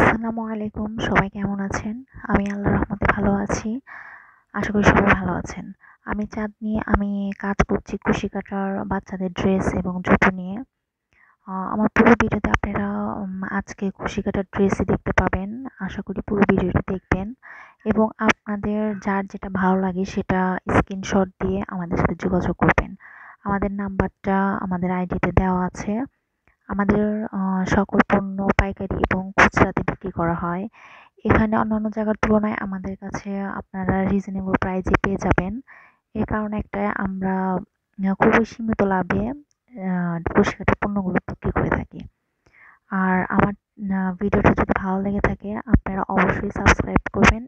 আসসালামু আলাইকুম, সবাই কেমন আছেন? আমি আল্লাহর রহমতে ভালো আছি। আশা করি সবাই ভালো আছেন। আমি চাঁদনি, আমি কাজ করছি কুশি কাটার বাচ্চাদের ড্রেস এবং জুতো নিয়ে। আমার পুরো ভিডিওতে আপনারা আজকে কুশি কাটার ড্রেসই দেখতে পাবেন। আশা করি পুরো ভিডিওটি দেখবেন এবং আপনাদের যার যেটা ভালো লাগে সেটা স্ক্রিনশট দিয়ে আমাদের সাথে যোগাযোগ করবেন। আমাদের নাম্বারটা আমাদের আইডিতে দেওয়া আছে। আমাদের সকল পণ্য পাইকারি এবং খুচরাতে বিক্রি করা হয়। এখানে অন্যান্য জায়গার তুলনায় আমাদের কাছে আপনারা রিজনেবল প্রাইসে পেয়ে যাবেন। এর কারণ একটাই, আমরা খুবই সীমিত লাভে কুশি পণ্যগুলো বিক্রি করে থাকি। আর আমার ভিডিওটা যদি ভালো লেগে থাকে আপনারা অবশ্যই সাবস্ক্রাইব করবেন